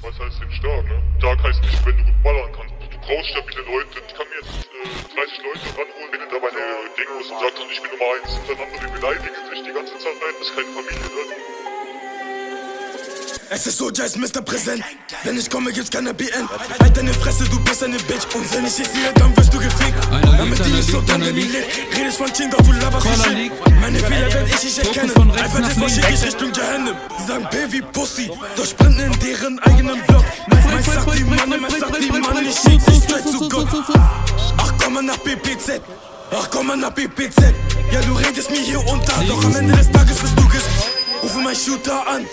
Was heißt denn stark, ne? Stark heißt nicht, wenn du gut ballern kannst. Du brauchst stabile Leute. Ich kann mir jetzt 30 Leute ranholen, wenn du dabei Ding muss und sagst, ich bin Nummer 1. Und dann andere beleidigen sich die ganze Zeit rein, das ist keine Familie, ne? Es ist so, Jazz Mr. Präsent. Wenn ich komme, gibt's keine BN. Halt deine Fresse, du bist eine Bitch. Und wenn ich dich sehe, dann wirst du gefickt. Damit die nicht so dumm liegt. Redest von Ching, doch du laberst wie Shit. Meine Fehler werd ich nicht erkennen. Einfach TV schick ich Richtung Gehennen. Sie sagen Baby Pussy, doch sprinten in deren eigenen Block. Meist sagt die Mann, ich schick dich straight zu Gott. Ach komm mal nach BPZ. Ach komm mal nach BPZ. Ja, du redest mir hier unter, doch am Ende des Tages wirst du gesperrt. Rufe mein Shooter an.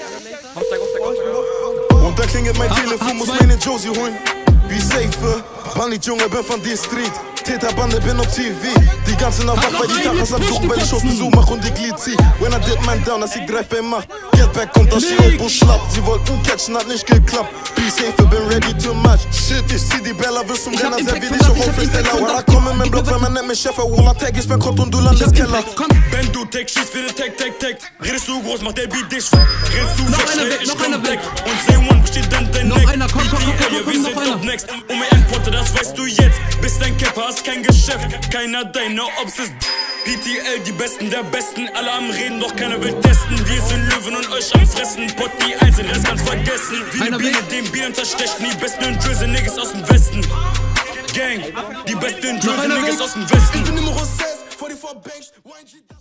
Und da klingelt mein Telefon, muss meine Josie holen. Be safe, Bandit Junge, bin von die Street. Täterbande, bin auf TV. Die ganze Nacht wach, weil die Tachas am Suchen, weil ich auf Besuch mach und die Glied zieh. When I dip man down, dass ich greifbar macht. Get back und das Schlobo schlappt. Sie wollten catchen, hat nicht geklappt. Be safe, bin ready to match. Shit, ich zieh die Bella, wirst zum Renner, servier dich auf Freestyler. Walla, komm in mein Block, weil man nennt mich Chef. Walla, Tag ist mein Kopf und du landest Keller. Wenn du Tag schießt, für den Tag. Redest du groß, macht der Beat dich schwach. Redest du weg, ich komm weg. Und say one, besteht dann dein Neck. Wir sind top next. Mein Endporte, das weißt du jetzt. Bist ein Capper, hast kein Geschäft. Keiner deiner Ops ist PTL, die Besten der Besten. Alle am Reden, doch keiner will testen. Wir sind Löwen und euch am Fressen. Potti Eisen, das kannst vergessen. Wie eine Biene dem Bier unterstechen. Die besten in Drizzy, Niggas aus dem Westen. Gang, die besten in Drizzy, Niggas aus dem Westen. Ich bin Nummer 6, 44 Banks, YG.